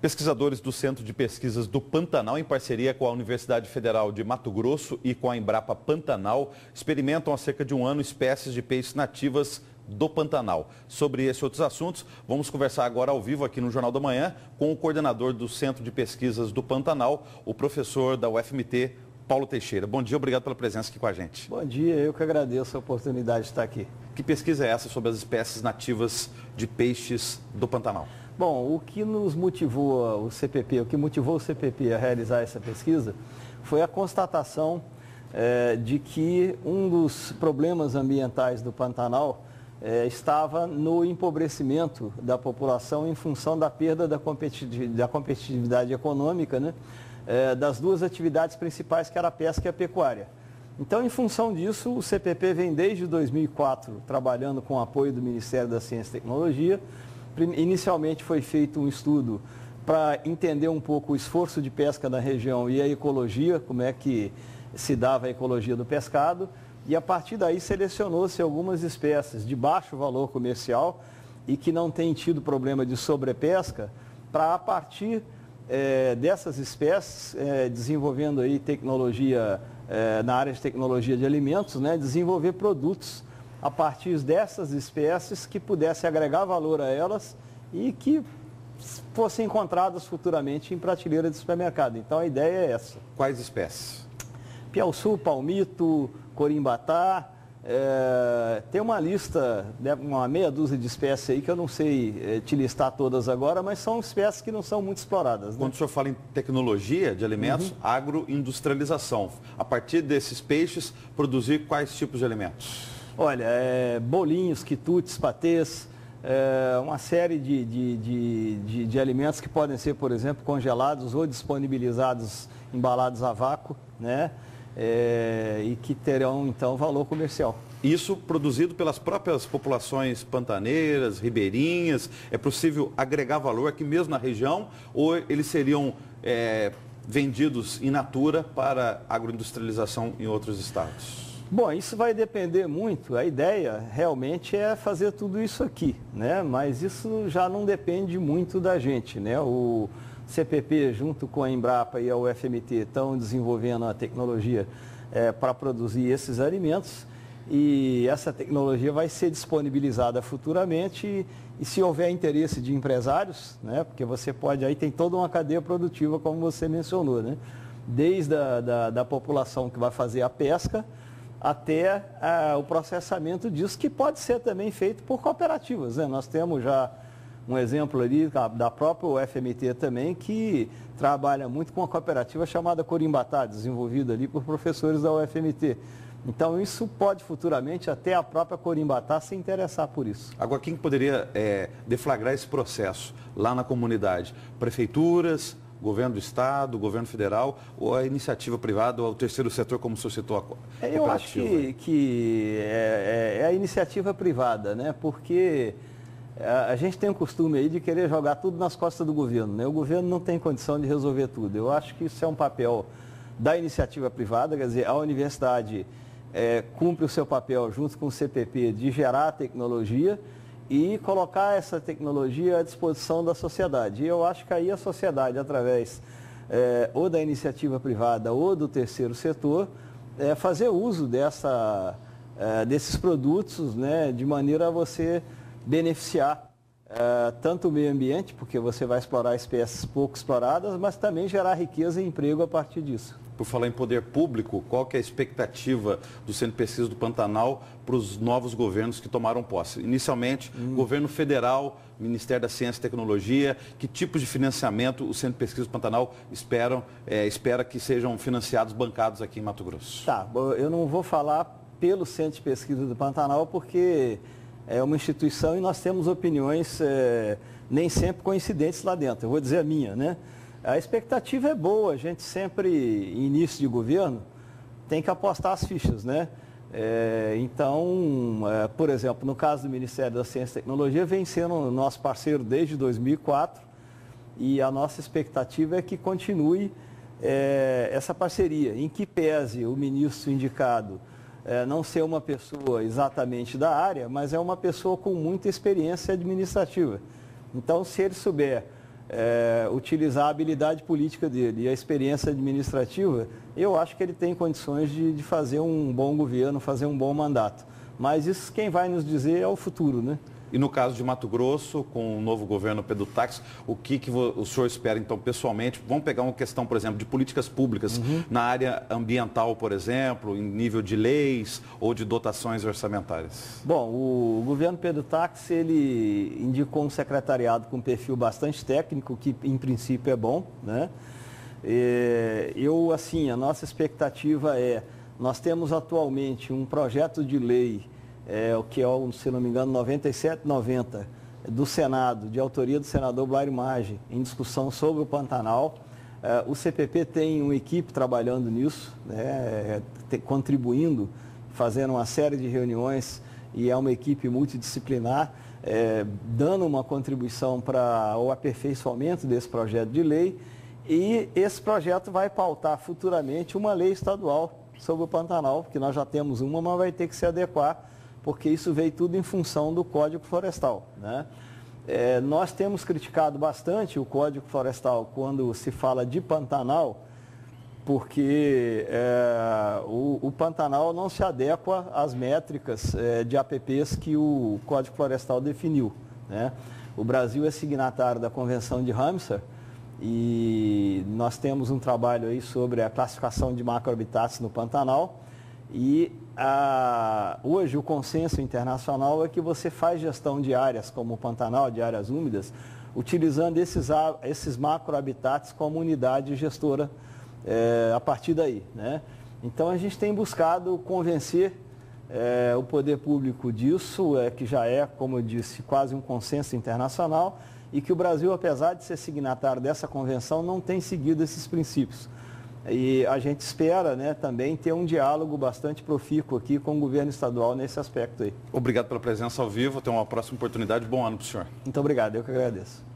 Pesquisadores do Centro de Pesquisas do Pantanal, em parceria com a Universidade Federal de Mato Grosso e com a Embrapa Pantanal, experimentam há cerca de um ano espécies de peixes nativas do Pantanal. Sobre esses outros assuntos, vamos conversar agora ao vivo aqui no Jornal da Manhã com o coordenador do Centro de Pesquisas do Pantanal, o professor da UFMT, Paulo Teixeira. Bom dia, obrigado pela presença aqui com a gente. Bom dia, eu que agradeço a oportunidade de estar aqui. Que pesquisa é essa sobre as espécies nativas de peixes do Pantanal? Bom, o que motivou o CPP a realizar essa pesquisa foi a constatação de que um dos problemas ambientais do Pantanal estava no empobrecimento da população em função da perda da competitividade econômica, né, das duas atividades principais, que era a pesca e a pecuária. Então, em função disso, o CPP vem desde 2004 trabalhando com o apoio do Ministério da Ciência e Tecnologia. Inicialmente foi feito um estudo para entender um pouco o esforço de pesca na região e a ecologia, como é que se dava a ecologia do pescado, e a partir daí selecionou-se algumas espécies de baixo valor comercial e que não têm tido problema de sobrepesca, para a partir dessas espécies, desenvolvendo aí tecnologia na área de tecnologia de alimentos, né, desenvolver produtos a partir dessas espécies que pudesse agregar valor a elas e que fossem encontradas futuramente em prateleira de supermercado. Então a ideia é essa. Quais espécies? Piauçu, palmito, corimbatá, tem uma lista, uma meia dúzia de espécies aí que eu não sei te listar todas agora, mas são espécies que não são muito exploradas, né? Quando o senhor fala em tecnologia de alimentos, agroindustrialização, a partir desses peixes, produzir quais tipos de alimentos? Olha, bolinhos, quitutes, patês, uma série de alimentos que podem ser, por exemplo, congelados ou disponibilizados, embalados a vácuo, né? E que terão, então, valor comercial. Isso produzido pelas próprias populações pantaneiras, ribeirinhas, é possível agregar valor aqui mesmo na região ou eles seriam vendidos in natura para agroindustrialização em outros estados? Bom, isso vai depender muito. A ideia realmente é fazer tudo isso aqui, né? Mas isso já não depende muito da gente, né? O CPP, junto com a Embrapa e a UFMT, estão desenvolvendo a tecnologia para produzir esses alimentos e essa tecnologia vai ser disponibilizada futuramente e se houver interesse de empresários, né? Porque você pode, aí tem toda uma cadeia produtiva, como você mencionou, né? Desde da população que vai fazer a pesca até o processamento disso, que pode ser também feito por cooperativas, né? Nós temos já um exemplo ali da própria UFMT também, que trabalha muito com uma cooperativa chamada Corimbatá, desenvolvida ali por professores da UFMT. Então, isso pode futuramente até a própria Corimbatá se interessar por isso. Agora, quem poderia deflagrar esse processo lá na comunidade? Prefeituras, governo do estado, governo federal, ou a iniciativa privada, ou o terceiro setor, como o senhor citou, a cooperativa? Eu acho que é a iniciativa privada, né? Porque a gente tem o costume aí de querer jogar tudo nas costas do governo, né? O governo não tem condição de resolver tudo. Eu acho que isso é um papel da iniciativa privada, quer dizer, a universidade cumpre o seu papel junto com o CPP de gerar a tecnologia e colocar essa tecnologia à disposição da sociedade. E eu acho que aí a sociedade, através ou da iniciativa privada ou do terceiro setor, fazer uso desses produtos, né, de maneira a você beneficiar tanto o meio ambiente, porque você vai explorar espécies pouco exploradas, mas também gerar riqueza e emprego a partir disso. Por falar em poder público, qual que é a expectativa do Centro de Pesquisa do Pantanal para os novos governos que tomaram posse? Inicialmente, governo federal, Ministério da Ciência e Tecnologia, que tipos de financiamento o Centro de Pesquisa do Pantanal espera que sejam financiados, bancados aqui em Mato Grosso? Tá, eu não vou falar pelo Centro de Pesquisa do Pantanal, porque é uma instituição e nós temos opiniões nem sempre coincidentes lá dentro. Eu vou dizer a minha, né? A expectativa é boa, a gente sempre, em início de governo, tem que apostar as fichas, né? Então, por exemplo, no caso do Ministério da Ciência e Tecnologia, vem sendo nosso parceiro desde 2004 e a nossa expectativa é que continue essa parceria, em que pese o ministro indicado não ser uma pessoa exatamente da área, mas é uma pessoa com muita experiência administrativa. Então, se ele souber utilizar a habilidade política dele e a experiência administrativa, eu acho que ele tem condições de fazer um bom governo, fazer um bom mandato. Mas isso quem vai nos dizer é o futuro, né? E no caso de Mato Grosso, com o novo governo Pedro Táxi, o que o senhor espera, então, pessoalmente? Vamos pegar uma questão, por exemplo, de políticas públicas na área ambiental, por exemplo, em nível de leis ou de dotações orçamentárias. Bom, o governo Pedro Táxi, ele indicou um secretariado com perfil bastante técnico, que em princípio é bom, né? A nossa expectativa nós temos atualmente um projeto de lei, que é, se não me engano, 9790 do Senado, de autoria do senador Blairo Maggi, em discussão sobre o Pantanal. O CPP tem uma equipe trabalhando nisso, né, contribuindo, fazendo uma série de reuniões, e é uma equipe multidisciplinar, dando uma contribuição para o aperfeiçoamento desse projeto de lei, e esse projeto vai pautar futuramente uma lei estadual sobre o Pantanal, que nós já temos uma, mas vai ter que se adequar, porque isso veio tudo em função do Código Florestal, né? Nós temos criticado bastante o Código Florestal quando se fala de Pantanal, porque o Pantanal não se adequa às métricas de APPs que o Código Florestal definiu, né? O Brasil é signatário da Convenção de Ramsar e nós temos um trabalho aí sobre a classificação de macrohabitats no Pantanal. E hoje o consenso internacional é que você faz gestão de áreas como o Pantanal, de áreas úmidas, utilizando esses macrohabitats como unidade gestora a partir daí, né? Então a gente tem buscado convencer o poder público disso, que já é, como eu disse, quase um consenso internacional, e que o Brasil, apesar de ser signatário dessa convenção, não tem seguido esses princípios. E a gente espera, né, também ter um diálogo bastante profícuo aqui com o governo estadual nesse aspecto aí. Obrigado pela presença ao vivo. Até uma próxima oportunidade. Bom ano para o senhor. Muito obrigado, eu que agradeço.